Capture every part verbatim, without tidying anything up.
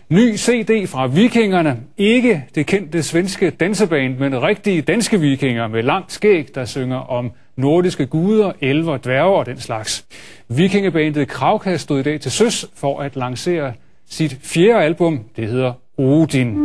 Ny C D fra Vikingerne. Ikke det kendte svenske danseband, men rigtige danske vikinger med langt skæg, der synger om nordiske guder, elver, dværge og den slags. Vikingebandet Krauka stod i dag til søs for at lancere sit fjerde album. Det hedder Odin.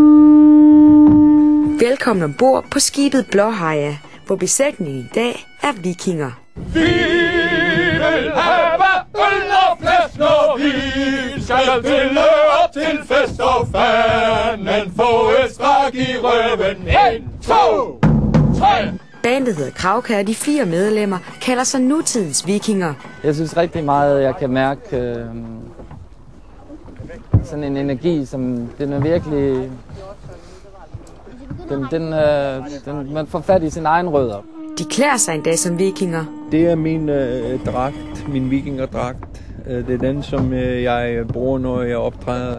Velkommen ombord på skibet Blåhaja, hvor besætningen i dag er vikinger. Vi vil have øl og flæsk, når vi skal til og til fest, og fanden få et strak i røven. En, to, tre. Bandet hedder Krauka, og de fire medlemmer kalder sig nutidens vikinger. Jeg synes rigtig meget, jeg kan mærke øh, sådan en energi, som den er virkelig... Den, den, øh, den, man får fat i sin egen rødder. De klæder sig endda som vikinger. Det er min øh, dragt, min vikingerdragt. Det er den, som øh, jeg bruger, når jeg optræder.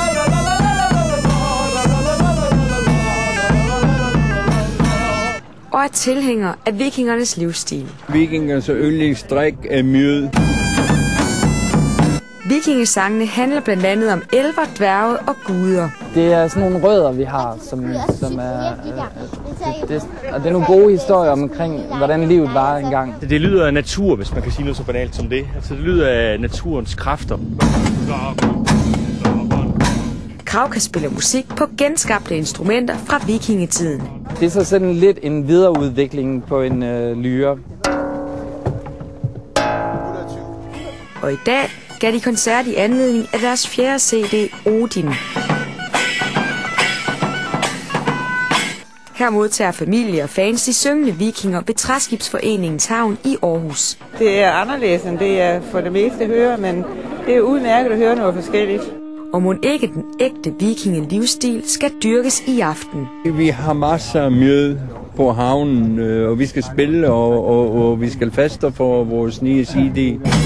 Og er tilhænger af vikingernes livsstil. Vikingers yndlingsdrik er mjød. Vikingesangene handler blandt andet om elver, dværge og guder. Det er sådan nogle rødder, vi har, som, som er... Det, det, og det er nogle gode historier omkring, hvordan livet var engang. Det, det lyder af natur, hvis man kan sige noget så banalt som det. Altså, det lyder af naturens kræfter. Krauka spiller musik på genskabte instrumenter fra vikingetiden. Det er så sådan lidt en videreudvikling på en øh, lyre. Og i dag gav de koncert i anledning af deres fjerde C D, Odin. Her modtager familie og fans de syngende vikinger ved Træskibsforeningens havn i Aarhus. Det er anderledes end det, jeg for det meste hører, men det er udmærket at høre noget forskelligt. Og mon ikke den ægte vikinge-livsstil skal dyrkes i aften. Vi har masser af mjød på havnen, og vi skal spille, og, og, og vi skal feste for vores nye C D.